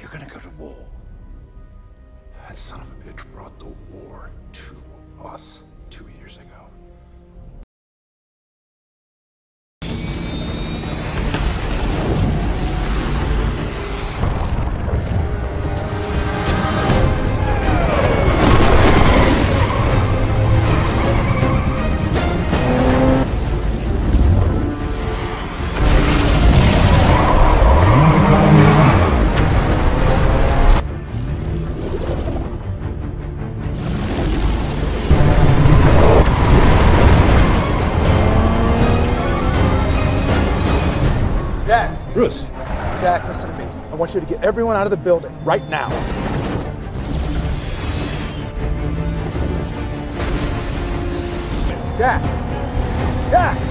you're gonna go to war. That son of a bitch brought the war to us 2 years ago. Jack. Bruce. Jack, listen to me. I want you to get everyone out of the building right now. Jack. Jack.